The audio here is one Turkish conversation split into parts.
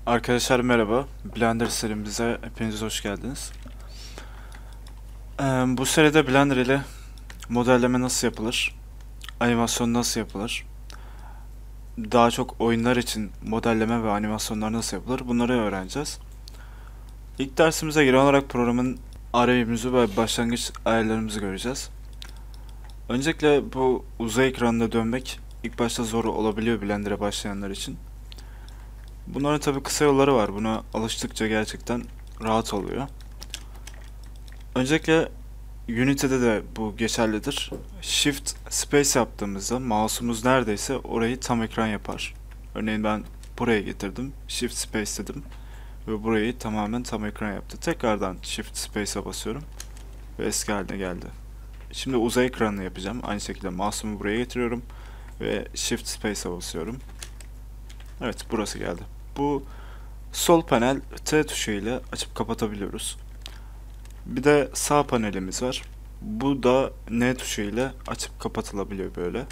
Arkadaşlar merhaba. Blender serimize hepiniz hoş geldiniz. Bu seride Blender ile modelleme nasıl yapılır, animasyon nasıl yapılır, daha çok oyunlar için modelleme ve animasyonlar nasıl yapılır bunları öğreneceğiz. İlk dersimize genel olarak programın arayüzümüzü ve başlangıç ayarlarımızı göreceğiz. Öncelikle bu uzay ekranında dönmek ilk başta zor olabiliyor Blender'a başlayanlar için. Bunların tabi kısa yolları var. Buna alıştıkça gerçekten rahat oluyor. Öncelikle Unity'de de bu geçerlidir. Shift Space yaptığımızda mouse'umuz neredeyse orayı tam ekran yapar. Örneğin ben buraya getirdim. Shift Space dedim. Ve burayı tamamen tam ekran yaptı. Tekrardan Shift Space'a basıyorum. Ve eski haline geldi. Şimdi uzay ekranını yapacağım. Aynı şekilde mouse'umu buraya getiriyorum. Ve Shift Space'a basıyorum. Evet, burası geldi. Bu sol panel T tuşu ile açıp kapatabiliyoruz. Bir de sağ panelimiz var. Bu da N tuşu ile açıp kapatılabiliyor böyle.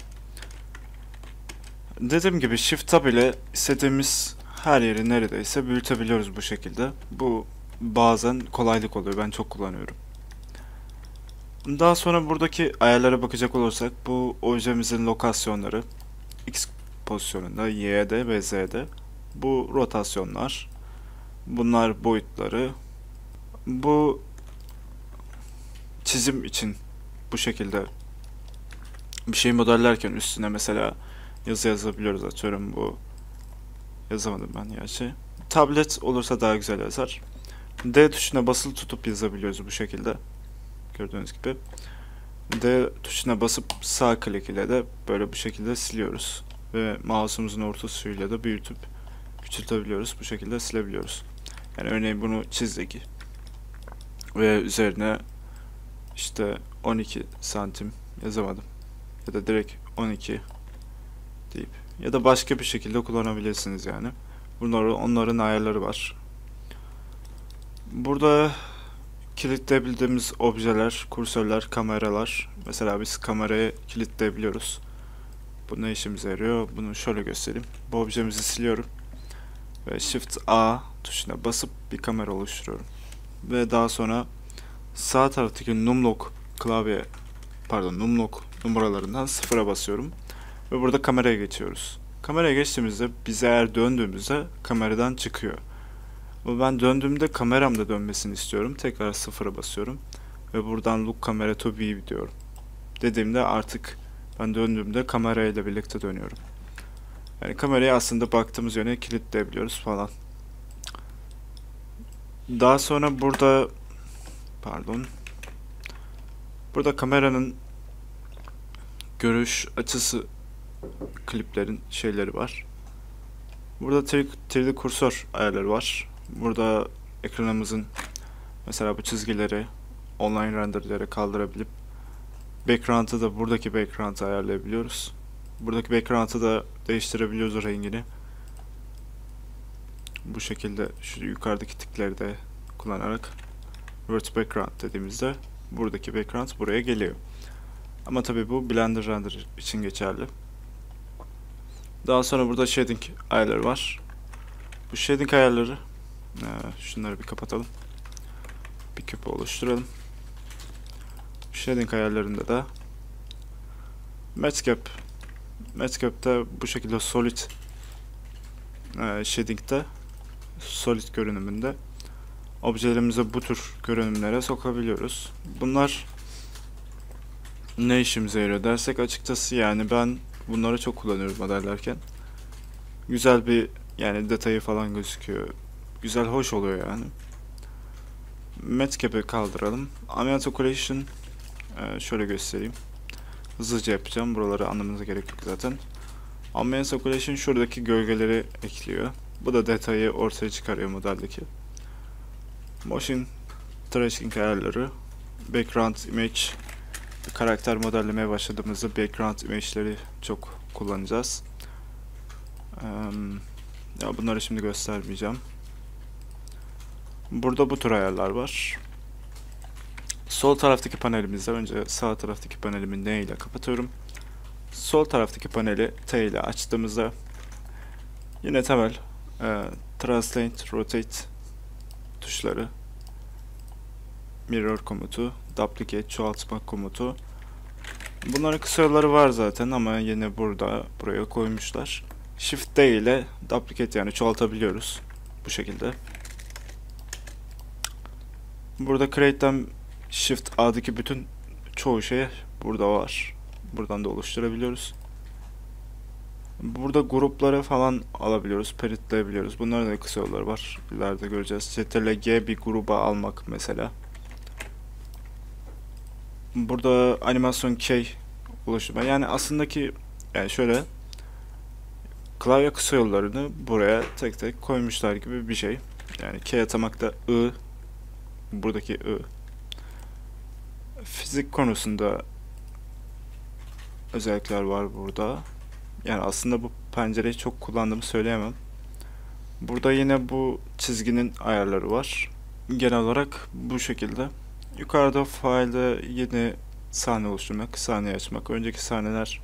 Dediğim gibi Shift Tab ile istediğimiz her yeri neredeyse büyütebiliyoruz bu şekilde. Bu bazen kolaylık oluyor. Ben çok kullanıyorum. Daha sonra buradaki ayarlara bakacak olursak bu objemizin lokasyonları X pozisyonunda, Y'de ve Z'de. Bu rotasyonlar. Bunlar boyutları. Bu çizim için bu şekilde bir şey modellerken üstüne mesela yazı yazabiliyoruz, atıyorum bu yazamadım ben gerçi. Tablet olursa daha güzel yazar. D tuşuna basılı tutup yazabiliyoruz bu şekilde. Gördüğünüz gibi. D tuşuna basıp sağ klik ile de böyle bu şekilde siliyoruz. Ve mouse'umuzun ortasıyla da büyütüp küçültebiliyoruz. Bu şekilde silebiliyoruz. Yani örneğin bunu çizdik. Ve üzerine işte 12 santim yazamadım. Ya da direkt 12 deyip ya da başka bir şekilde kullanabilirsiniz yani. Onların ayarları var. Burada kilitleyebildiğimiz objeler, kursörler, kameralar. Mesela biz kamerayı kilitleyebiliyoruz. Bu ne işimize yarıyor? Bunu şöyle göstereyim. Bu objemizi siliyorum. Ve Shift A tuşuna basıp bir kamera oluşturuyorum. Ve daha sonra sağ taraftaki numlock numlock numaralarından sıfıra basıyorum. Ve burada kameraya geçiyoruz. Kameraya geçtiğimizde biz eğer döndüğümüzde kameradan çıkıyor. Ama ben döndüğümde kameramda dönmesini istiyorum. Tekrar sıfıra basıyorum. Ve buradan look camera to view diyorum. Dediğimde artık ben döndüğümde kamerayla birlikte dönüyorum. Yani kamerayı aslında baktığımız yöne kilitleyebiliyoruz falan. Daha sonra burada kameranın görüş açısı kliplerin şeyleri var. Burada 3D kursör ayarları var. Burada ekranımızın mesela bu çizgileri online renderlere kaldırabilip background'ı da buradaki background'ı ayarlayabiliyoruz. Buradaki background'ı da değiştirebiliyoruz rengini. Bu şekilde şu yukarıdaki tikleri de kullanarak Revert Background dediğimizde buradaki background buraya geliyor. Ama tabi bu Blender render için geçerli. Daha sonra burada shading ayarları var. Bu shading ayarları şunları bir kapatalım. Bir küp oluşturalım. Shading ayarlarında da Matscape'da bu şekilde solid shading'de solid görünümünde objelerimize bu tür görünümlere sokabiliyoruz. Bunlar ne işimize yarıyor dersek açıkçası yani ben bunları çok kullanıyorum modellerken. Güzel bir yani detayı falan gözüküyor. Güzel, hoş oluyor yani. Matscape'i kaldıralım. Ambient Occlusion şöyle göstereyim. Hızlıca yapacağım. Buraları anlamanıza gerek yok zaten. Ambient Occlusion şuradaki gölgeleri ekliyor. Bu da detayı ortaya çıkarıyor modeldeki. Motion Tracking ayarları. Background Image. Bir karakter modellemeye başladığımızda background image'leri çok kullanacağız. Ya bunları şimdi göstermeyeceğim. Burada bu tür ayarlar var. Sol taraftaki panelimizde önce sağ taraftaki panelimi N ile kapatıyorum. Sol taraftaki paneli T ile açtığımızda yine temel Translate, Rotate tuşları, Mirror komutu, Duplicate, çoğaltma komutu. Bunların kısa yolları var zaten ama yine buraya koymuşlar. Shift D ile Duplicate yani çoğaltabiliyoruz bu şekilde. Burada Create'den Shift A'daki bütün çoğu şey burada var. Buradan da oluşturabiliyoruz. Burada grupları falan alabiliyoruz, paletleyebiliyoruz. Bunların da kısa yolları var. İleride göreceğiz. Ctrl G bir gruba almak mesela. Burada animasyon key oluşturma. Yani aslında yani şöyle klavye kısa yollarını buraya tek tek koymuşlar gibi bir şey. Yani key atamakta I, buradaki I. Fizik konusunda özellikler var burada. Yani aslında bu pencereyi çok kullandığımı söyleyemem. Burada yine bu çizginin ayarları var. Genel olarak bu şekilde. Yukarıda failde yeni sahne oluşturmak, sahneyi açmak. Önceki sahneler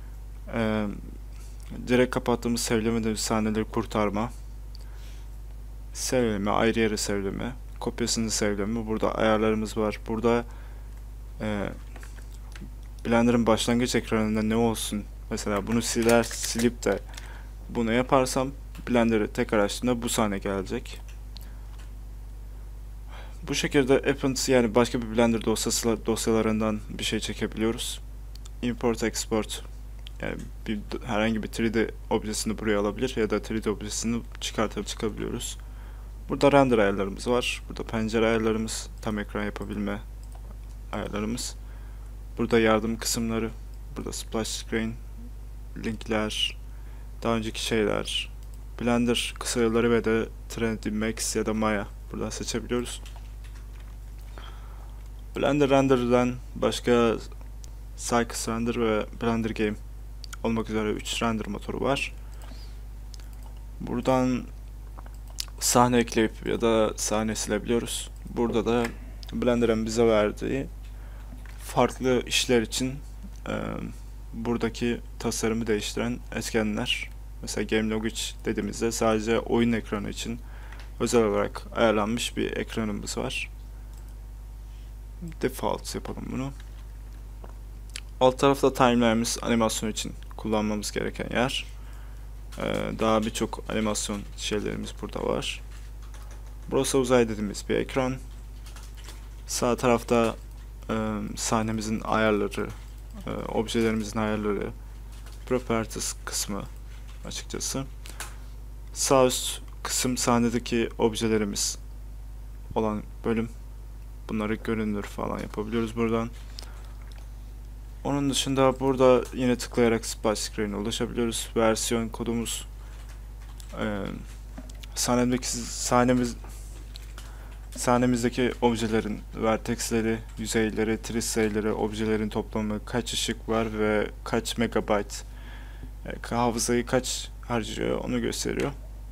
direkt kapattığımız sevlemediğimiz sahneleri kurtarma. Sevleme, ayrı yere sevleme, kopyasını sevleme. Burada ayarlarımız var. Burada Blender'ın başlangıç ekranında ne olsun? Mesela bunu silip de bunu yaparsam Blender'ı tekrar açtığımda bu sahne gelecek. Bu şekilde Append yani başka bir Blender dosyalarından bir şey çekebiliyoruz. Import Export yani herhangi bir 3D objesini buraya alabilir ya da 3D objesini çıkartıp çıkabiliyoruz. Burada render ayarlarımız var. Burada pencere ayarlarımız, tam ekran yapabilme ayarlarımız. Burada yardım kısımları, burada splash screen, linkler, daha önceki şeyler, Blender kısa yolları ve de 3D Max ya da Maya buradan seçebiliyoruz. Blender Render'dan başka Cycles Render ve Blender Game olmak üzere 3 render motoru var. Buradan sahne ekleyip ya da sahne silebiliyoruz. Burada da Blender'ın bize verdiği farklı işler için buradaki tasarımı değiştiren etkenler. Mesela Game Logic dediğimizde sadece oyun ekranı için özel olarak ayarlanmış bir ekranımız var. Default yapalım bunu. Alt tarafta timeline'imiz animasyon için kullanmamız gereken yer. Daha birçok animasyon şeylerimiz burada var. Burası uzay dediğimiz bir ekran. Sağ tarafta sahnemizin ayarları, objelerimizin ayarları, properties kısmı açıkçası. Sağ üst kısım sahnedeki objelerimiz olan bölüm. Bunları görünür falan yapabiliyoruz buradan. Onun dışında burada yine tıklayarak splash screen'e ulaşabiliyoruz. Versiyon kodumuz sahnemizdeki objelerin vertexleri, yüzeyleri, triseyleri, objelerin toplamı, kaç ışık var ve kaç megabyte hafızayı kaç harcıyor onu gösteriyor.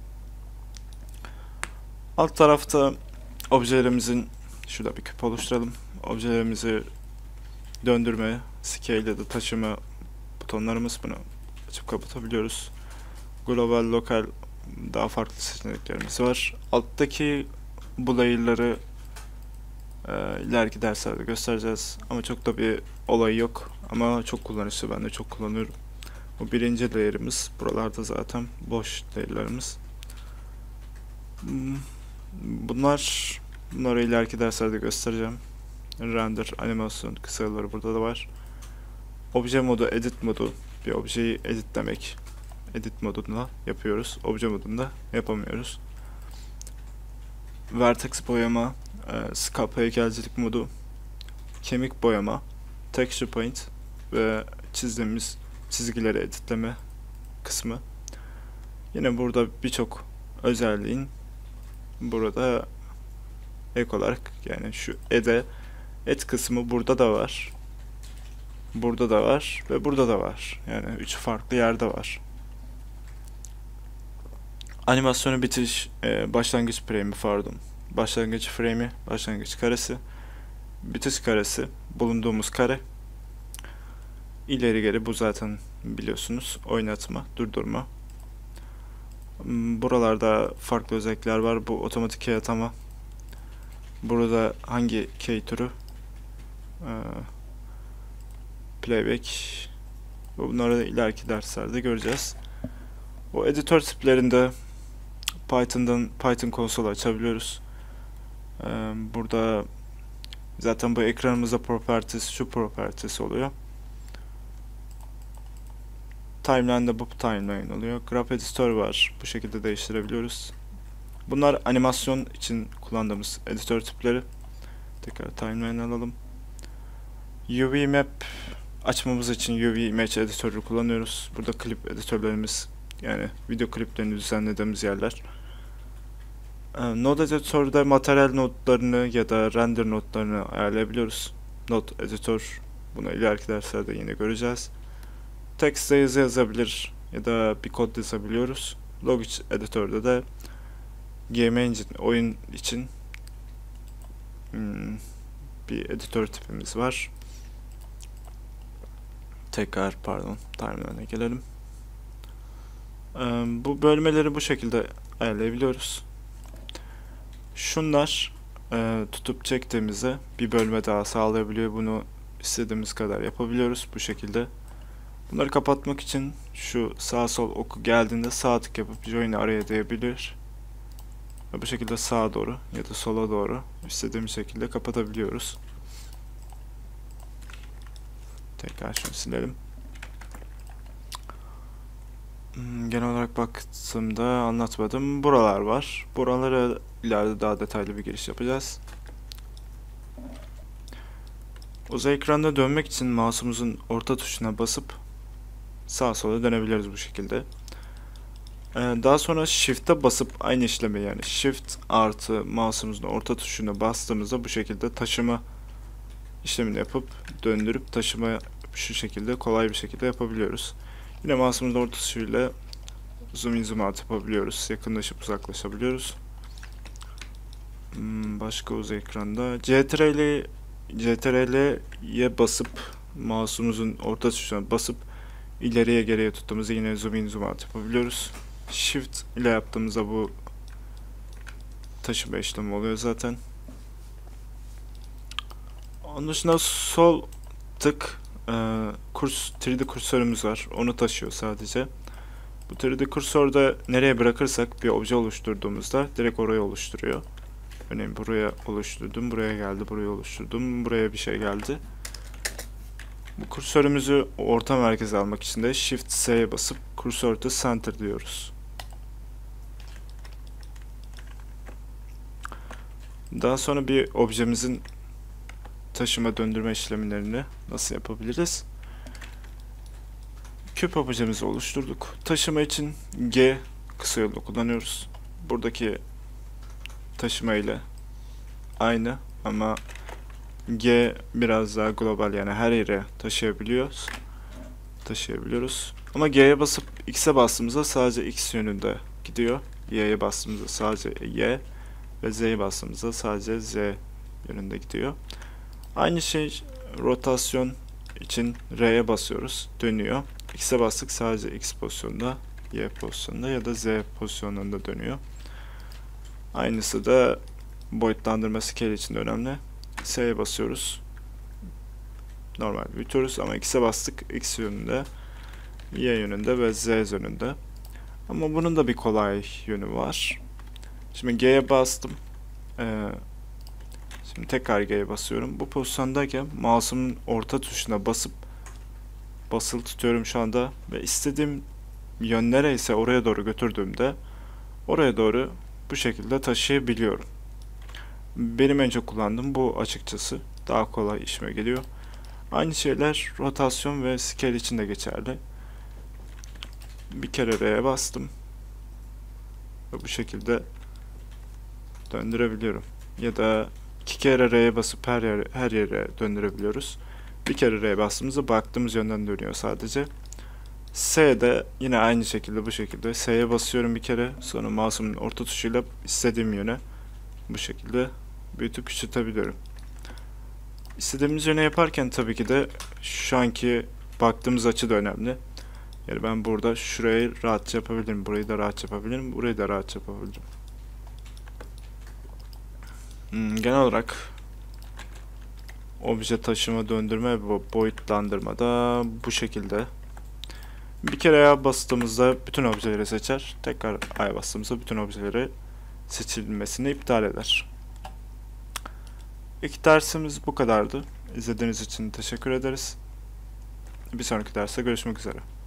Alt tarafta objelerimizin şurada bir küp oluşturalım. Objelerimizi döndürme, scale ya da taşıma butonlarımız, bunu açıp kapatabiliyoruz. Global, lokal daha farklı seçeneklerimiz var. Alttaki bu layer'ları ileriki derslerde göstereceğiz. Ama çok da bir olay yok. Ama çok kullanışlı, ben de çok kullanıyorum. Bu birinci layer'ımız. Buralarda zaten boş layer'larımız. Bunları ileriki derslerde göstereceğim. Render, animasyon kısaları burada da var. Obje modu, edit modu. Bir objeyi editlemek. Edit modunda yapıyoruz. Obje modunda yapamıyoruz. Vertex boyama, sculpt heykelcilik modu, kemik boyama, texture paint ve çizdiğimiz çizgileri editleme kısmı. Yine burada birçok özelliğin burada ek olarak, yani şu et kısmı burada da var. Burada da var ve burada da var. Yani 3 farklı yerde var. Animasyonu bitiriş, başlangıç frame'i pardon. Başlangıç frame'i, başlangıç karesi, bitiş karesi, bulunduğumuz kare. İleri geri bu zaten biliyorsunuz. Oynatma, durdurma. Buralarda farklı özellikler var. Bu otomatik key atama. Burada hangi key türü? Playback. Bunları da ileriki derslerde göreceğiz. O editör tiplerinde Python konsolu açabiliyoruz. Burada zaten bu ekranımızda properties, şu properties oluyor. Timeline'da bu timeline oluyor. Graph editör var. Bu şekilde değiştirebiliyoruz. Bunlar animasyon için kullandığımız editör tipleri. Tekrar timeline alalım. UV map açmamız için UV image editörü kullanıyoruz. Burada klip editörlerimiz, yani video kliplerini düzenlediğimiz yerler. Node editörde materyal notlarını ya da render notlarını ayarlayabiliyoruz. Node editör, bunu ileriki derslerde yine göreceğiz. Text'te yazı yazabilir ya da bir kod yazabiliyoruz. Logic editörde de Game Engine, oyun için bir editör tipimiz var. Tekrar timeline'e gelelim. Bu bölmeleri bu şekilde ayarlayabiliyoruz. Şunlar tutup çektiğimizde bir bölme daha sağlayabiliyor. Bunu istediğimiz kadar yapabiliyoruz bu şekilde. Bunları kapatmak için şu sağ sol oku geldiğinde sağ tık yapıp join'i araya diyebilir. Ve bu şekilde sağa doğru ya da sola doğru istediğimiz şekilde kapatabiliyoruz. Tekrar şunu silelim. Genel olarak baktığımda anlatmadım. Buralar var. Buralara ileride daha detaylı bir giriş yapacağız. Uzay ekranına dönmek için mouse'umuzun orta tuşuna basıp sağa sola dönebiliriz bu şekilde. Daha sonra Shift'e basıp aynı işlemi, yani Shift artı mouse'umuzun orta tuşuna bastığımızda bu şekilde taşıma işlemini yapıp döndürüp taşıma şu şekilde kolay bir şekilde yapabiliyoruz. Yine mouse'umuzun orta tuşuyla zoom in zoom out yapabiliyoruz. Yakınlaşıp uzaklaşabiliyoruz. Başka uzay ekranda CTRL'ye basıp mouse'umuzun orta tuşuna basıp ileriye geriye tuttuğumuzda yine zoom in zoom out yapabiliyoruz. Shift ile yaptığımızda bu taşıma işlemi oluyor zaten. Onun dışında sol tık 3D kursörümüz var. Onu taşıyor sadece. Bu 3D kursörde nereye bırakırsak bir obje oluşturduğumuzda direkt oraya oluşturuyor. Örneğin buraya oluşturdum, buraya geldi, buraya oluşturdum, buraya bir şey geldi. Bu kursörümüzü orta merkeze almak için de Shift S'ye basıp Cursor to Center diyoruz. Daha sonra bir objemizin taşıma döndürme işlemlerini nasıl yapabiliriz? Küp objemizi oluşturduk. Taşıma için G kısa yolu kullanıyoruz. Buradaki taşıma ile aynı ama G biraz daha global, yani her yere taşıyabiliyoruz. Ama G'ye basıp X'e bastığımızda sadece X yönünde gidiyor. Y'ye bastığımızda sadece Y ve Z'ye bastığımızda sadece Z yönünde gidiyor. Aynı şey rotasyon için R'ye basıyoruz, dönüyor. X'e bastık sadece X pozisyonunda, Y pozisyonunda ya da Z pozisyonunda dönüyor. Aynısı da boyutlandırma scale için de önemli. S'ye basıyoruz, normal büyütüyoruz ama X'e bastık X yönünde, Y yönünde ve Z yönünde. Ama bunun da bir kolay yönü var. Şimdi G'ye bastım. Şimdi tekrar G'ye basıyorum. Bu pozisyondayken mouse'umun orta tuşuna basılı tutuyorum şu anda ve istediğim yön nereyse oraya doğru götürdüğümde oraya doğru bu şekilde taşıyabiliyorum. Benim en çok kullandığım bu açıkçası. Daha kolay işime geliyor. Aynı şeyler rotasyon ve scale için de geçerli. Bir kere R'ye bastım ve bu şekilde döndürebiliyorum. Ya da iki kere R'ye basıp her yere döndürebiliyoruz. Bir kere R'ye bastığımızda baktığımız yönden dönüyor sadece. S'de yine aynı şekilde bu şekilde. S'ye basıyorum bir kere. Sonra mouse'umun orta tuşuyla istediğim yöne bu şekilde büyütüp küçültebiliyorum. İstediğimiz yöne yaparken tabii ki de şu anki baktığımız açı da önemli. Yani ben burada şurayı rahatça yapabilirim. Burayı da rahatça yapabilirim. Burayı da rahatça yapabilirim. Genel olarak obje taşıma, döndürme ve boyutlandırma da bu şekilde. Bir kere A bastığımızda bütün objeleri seçer. Tekrar A'ya bastığımızda bütün objeleri seçilmesini iptal eder. İlk dersimiz bu kadardı. İzlediğiniz için teşekkür ederiz. Bir sonraki derste görüşmek üzere.